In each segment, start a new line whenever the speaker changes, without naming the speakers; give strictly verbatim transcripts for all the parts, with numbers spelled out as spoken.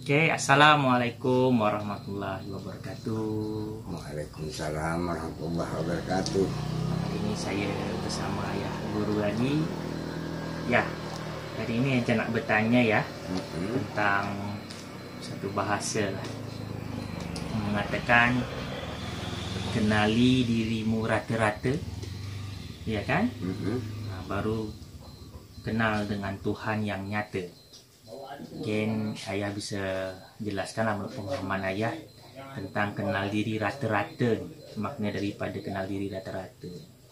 Oke, assalamualaikum warahmatullahi wabarakatuh.
Waalaikumsalam warahmatullahi wabarakatuh.
Hari ini saya bersama Ayah Guru lagi. Ya, hari ini saya nak bertanya ya
Mm-hmm.
tentang satu bahasa lah. Mengatakan kenali dirimu rata-rata, ya kan?
Mm-hmm.
Nah, baru kenal dengan Tuhan yang nyata. Mungkin ayah bisa jelaskanlah menurut pemahaman ayah tentang kenal diri rata-rata, makna daripada kenal diri rata-rata.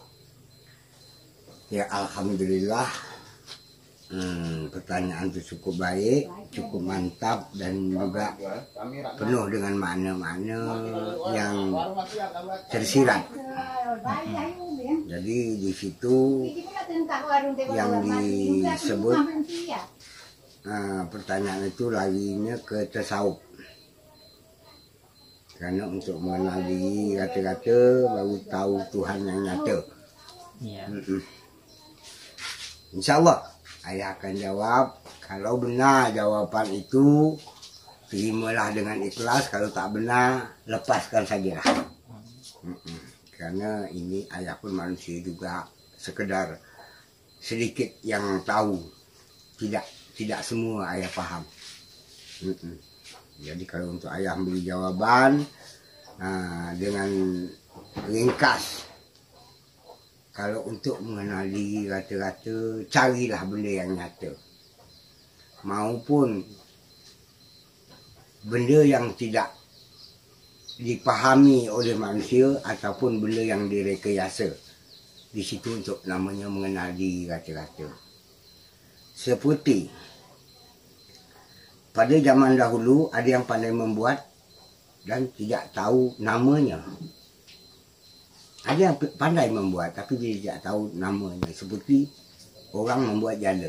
Ya, alhamdulillah. Hmm, pertanyaan itu cukup baik, cukup mantap, dan juga penuh dengan makna-makna yang tersirat. Hmm. Jadi di situ yang disebut uh, pertanyaan itu laginya ke tasawuf. Karena untuk mengenal diri rata-rata baru tahu Tuhan yang nyata.
Ya.
Mm-mm. Insya Allah ayah akan jawab. Kalau benar jawaban itu, terimalah dengan ikhlas. Kalau tak benar, lepaskan sajalah. Mm-mm. Karena ini ayah pun manusia juga, sekedar sedikit yang tahu. Tidak tidak semua ayah paham. Mm-mm. Jadi kalau untuk ayah beri jawaban uh, dengan ringkas, kalau untuk mengenal diri rata-rata, carilah benda yang nyata. Maupun benda yang tidak dipahami oleh manusia ataupun benda yang direkayasa. Di situ untuk namanya mengenal diri rata-rata. Seperti pada zaman dahulu ada yang pandai membuat dan tidak tahu namanya. Ada yang pandai membuat tapi dia tidak tahu namanya. Seperti orang membuat jala,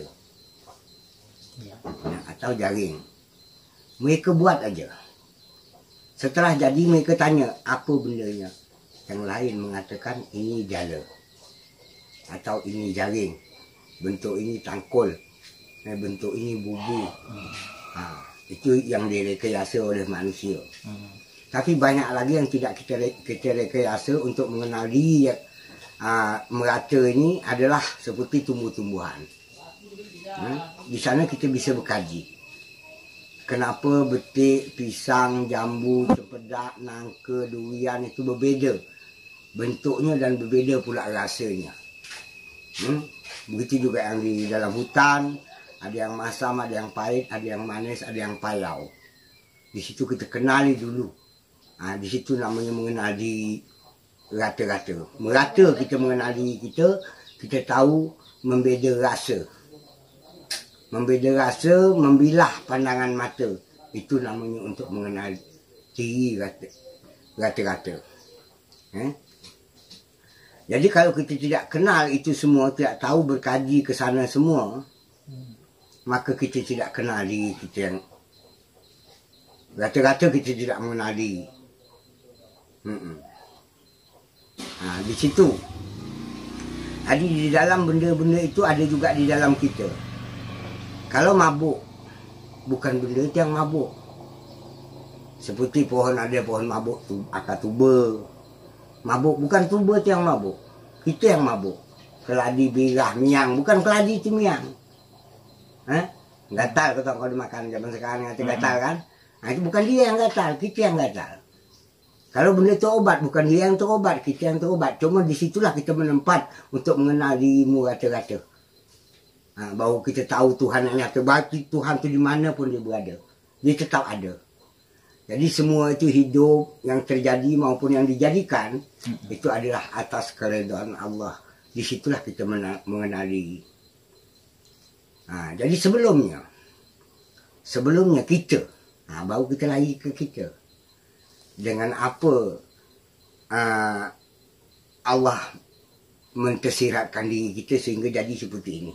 ya, atau jaring. Mereka buat aja. Setelah jadi mereka tanya apa bendanya. Yang lain mengatakan ini jala, atau ini jaring, bentuk ini tangkul, bentuk ini bubu. Hmm. Ha, itu yang direkayasa oleh manusia. Hmm. Tapi banyak lagi yang tidak kita, kita rekayasa untuk mengenal diri uh, merata ini adalah seperti tumbuh-tumbuhan. Hmm? Di sana kita bisa berkaji. Kenapa betik, pisang, jambu, cempedak, nangka, durian itu berbeza bentuknya dan berbeza pula rasanya. Hmm? Begitu juga yang di dalam hutan. Ada yang masam, ada yang pahit, ada yang manis, ada yang payau. Di situ kita kenali dulu. Ha, di situ namanya mengenal diri rata-rata. Merata kita mengenal diri kita, kita tahu membeda rasa. Membeda rasa, membilah pandangan mata. Itu namanya untuk mengenal diri rata-rata. Eh? Jadi kalau kita tidak kenal itu semua, tidak tahu berkaji ke sana semua, maka kita tidak kenal diri kita yang rata-rata kita tidak mengenal diri. Hmm. Ha, di situ. Jadi di dalam benda-benda itu ada juga di dalam kita. Kalau mabuk, bukan benda itu yang mabuk. Seperti pohon ada pohon mabuk tu, akar tuba. Mabuk bukan tuba itu yang mabuk. Kita yang mabuk. Keladi, birah, miang, bukan keladi itu miang. Ha? Gatal kau kalau dimakan zaman sekarang nanti gatal kan? Nah, itu bukan dia yang gatal, kita yang gatal. Kalau benda itu obat, bukan dia yang terobat, kita yang terobat. Cuma disitulah kita menempat untuk mengenal dirimu rata-rata. Ha, baru kita tahu Tuhan yang nyata. Berarti Tuhan itu di mana pun dia berada. Dia tetap ada. Jadi semua itu hidup yang terjadi maupun yang dijadikan, hmm. itu adalah atas keredaan Allah. Disitulah kita mengenal diri. Ha, jadi sebelumnya, sebelumnya kita, ha, baru kita lari ke kita. Dengan apa uh, Allah mentersiratkan diri kita sehingga jadi seperti ini.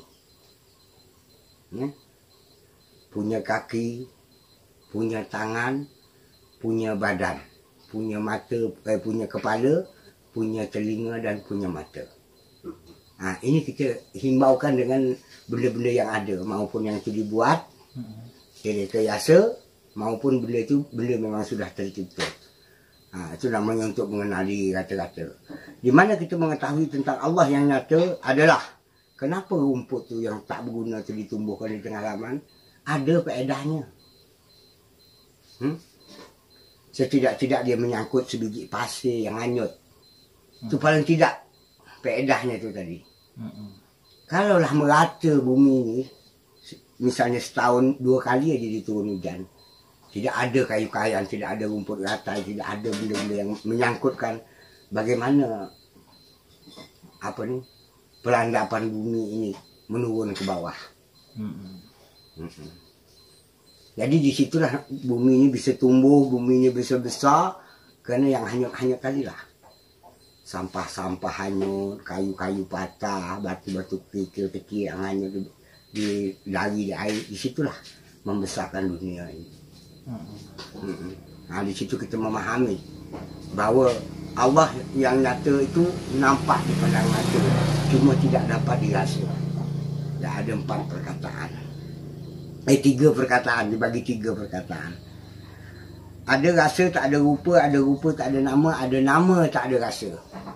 Hmm? Punya kaki, punya tangan, punya badan, punya mata, eh, punya kepala, punya telinga dan punya mata. Ha, ini kita himbaukan dengan benda-benda yang ada maupun yang itu dibuat, direkayasa, maupun benda itu benda memang sudah tercipta. Ha, itu namanya untuk mengenali rata-rata. Di mana kita mengetahui tentang Allah yang nyata adalah kenapa rumput tu yang tak berguna tu ditumbuhkan di tengah halaman, ada faedahnya. Hmm? Setidak-tidak dia menyangkut sebiji pasir yang hanyut. Itu hmm. paling tidak faedahnya tu tadi. Hmm. Kalaulah merata bumi ni, misalnya setahun dua kali aja diturun hujan, tidak ada kayu-kayan, tidak ada rumput ratai, tidak ada benda-benda yang menyangkutkan bagaimana apa ni pelandapan bumi ini menurun ke bawah. Hmm. Hmm. Jadi disitulah bumi ini bisa tumbuh, bumi ini bisa besar, kerana yang hanyut-hanyut tadi lah. Sampah-sampah hanyut, kayu-kayu patah, batu-batu kecil-kecil yang hanyut di, di dari di air, disitulah membesarkan dunia ini. Hmm. Nah, di situ kita memahami bahawa Allah yang nyata itu nampak di pandang mata, cuma tidak dapat dirasa. Dah ada empat perkataan. Eh tiga perkataan, dibagi tiga perkataan. Ada rasa tak ada rupa, ada rupa tak ada nama, ada nama tak ada rasa.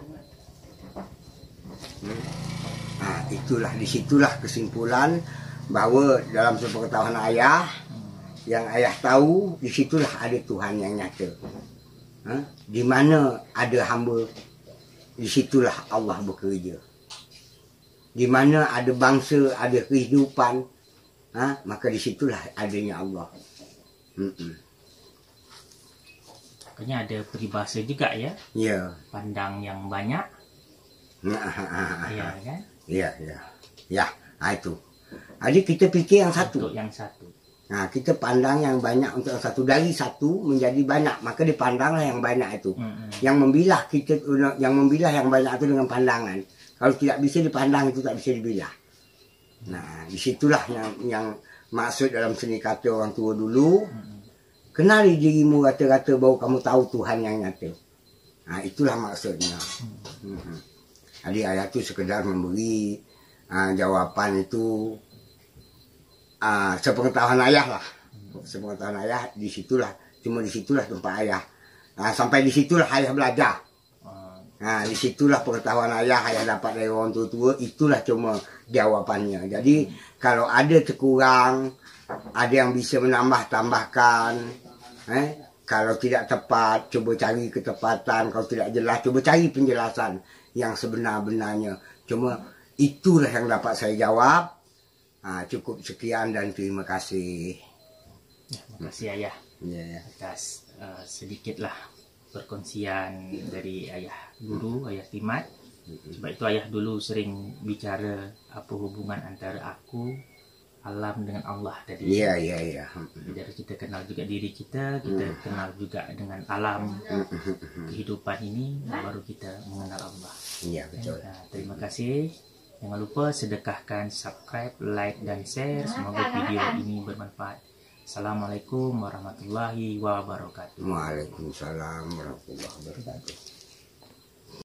Hmm. Ha, itulah disitulah kesimpulan bahawa dalam sepengetahuan ayah, yang ayah tahu, disitulah ada Tuhan yang nyata. Ha? Di mana ada hamba, disitulah Allah bekerja. Di mana ada bangsa, ada kehidupan, ha? Maka disitulah adanya Allah. Hmm-mm.
Makanya ada peribahasa juga ya.
Ya.
Pandang yang banyak. Ya kan?
Ya, ya. Ya, ha, itu. Jadi kita fikir yang satu.
Untuk yang satu.
Nah, kita pandang yang banyak untuk yang satu. Dari satu menjadi banyak, maka dipandanglah yang banyak itu. Hmm. Yang membilah kita, yang membilah yang banyak itu dengan pandangan. Kalau tidak bisa dipandang itu tak bisa dibilah. Nah, disitulah yang yang maksud dalam seni kata orang tua dulu. Hmm. Kenali dirimu rata-rata baru kamu tahu Tuhan yang nyata. Nah, itulah maksudnya. Hmm. Hmm. Jadi ayat itu sekedar memberi uh, jawapan itu uh, sepengetahuan ayah lah. Sepengetahuan ayah disitulah, cuma disitulah tempat ayah. Nah, sampai disitulah ayah belajar. Nah, disitulah pengetahuan ayah, ayah dapat dari orang tua-tua, itulah cuma jawapannya. Jadi kalau ada terkurang, ada yang bisa menambah-tambahkan, eh, kalau tidak tepat, cuba cari ketepatan, kalau tidak jelas, cuba cari penjelasan yang sebenar-benarnya. Cuma itulah yang dapat saya jawab. Ha, cukup sekian dan terima kasih.
Ya, terima kasih ayah.
Ya.
Atas uh, sedikitlah perkongsian dari ayah guru, ayah Timat. Sebab itu ayah dulu sering bicara apa hubungan antara aku, alam dengan Allah tadi.
Iya, iya, iya.
Jadi kita kenal juga diri kita, kita hmm. kenal juga dengan alam kehidupan ini, baru kita mengenal Allah. Iya, betul. Nah, terima kasih. Jangan lupa sedekahkan subscribe, like dan share. Semoga video ini bermanfaat. Assalamualaikum warahmatullahi wabarakatuh.
Waalaikumsalam warahmatullahi wabarakatuh.